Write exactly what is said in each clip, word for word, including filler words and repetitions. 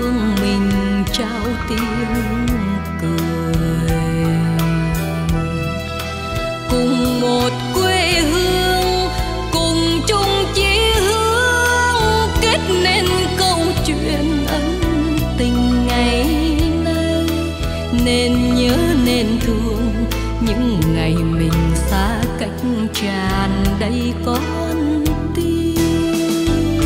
thương mình trao tiếng cười. Cùng một quê hương, cùng chung chí hướng, kết nên câu chuyện ân tình ngày nay. Nên nhớ nên thương những ngày mình xa cách tràn đầy con tim.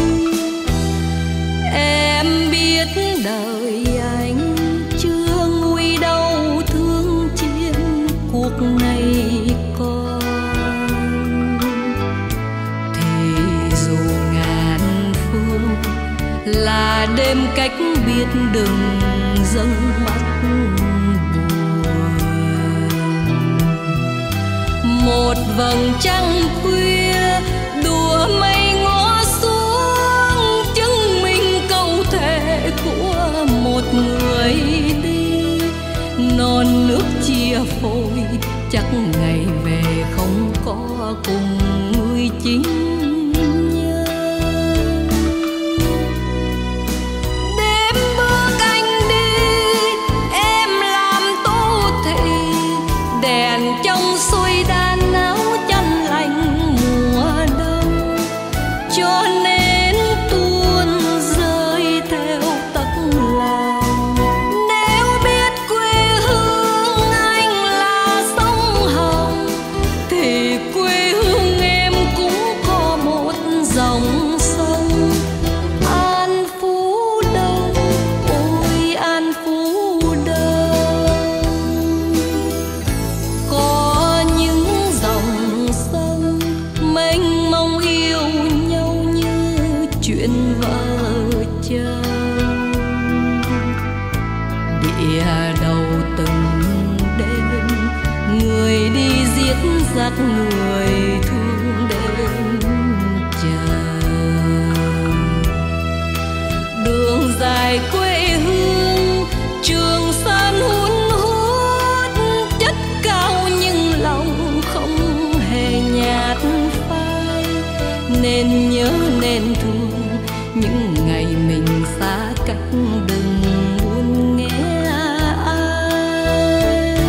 Em biết đời anh chưa nguy đau thương chiến cuộc này còn, thì dù ngàn phương là đêm cách biệt đừng dâng mắt một vầng trăng khuya đùa mây ngó xuống, chứng minh câu thề của một người đi. Non nước chia phôi chắc ngày về không có cùng người chính nhân. Đêm bước anh đi em làm tô thị, đèn trong xuôi đan áo chăn lạnh mùa đông, cho nên tuôn rơi theo tấc lòng. Nếu biết quê hương anh là sông Hồng, thì quê hương em cũng có một dòng sông An Phú Đông. Ôi An Phú Đông có những dòng sông mênh mông yêu nhau như chuyện vợ chồng. Địa đầu từng đêm người đi giết giặc, người thương đêm chờ. Đường dài quê hương Trường Sơn hun hút, chất cao nhưng lòng không hề nhạt phai. Nên nhớ nên thương những ngày mình xa cách đừng buồn nghe ai.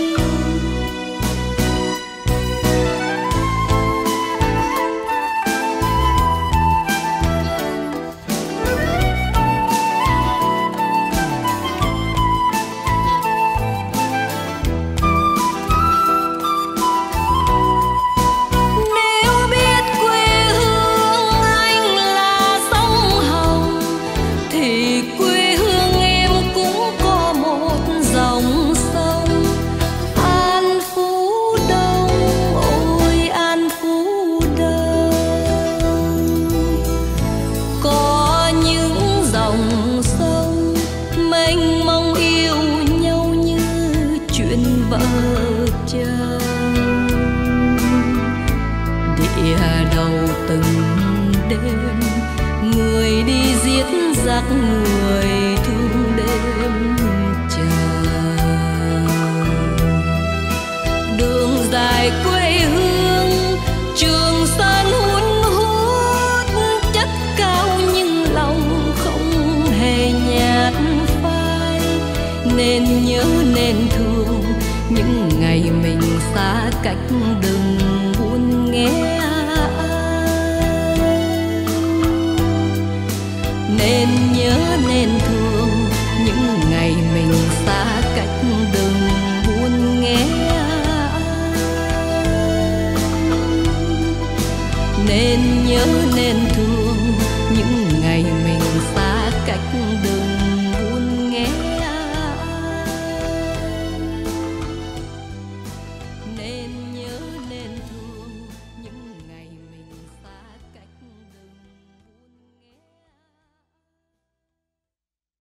Nếu biết quê hương anh là sông Hồng, thì quê hương em cũng có một dòng sông An Phú Đông. Ôi An Phú Đông có những dòng sông mênh mông yêu nhau như chuyện vợ chồng. Địa đầu từng đêm người đi giết giặc, người thương đêm chờ. Đường dài quê hương Trường Sơn hun hút, chất cao nhưng lòng không hề nhạt phai. Nên nhớ nên thương những ngày mình xa cách đừng buồn nghe ai. Nên nhớ nên thương những ngày mình xa cách đừng buồn nghe ai. Nên nhớ nên thương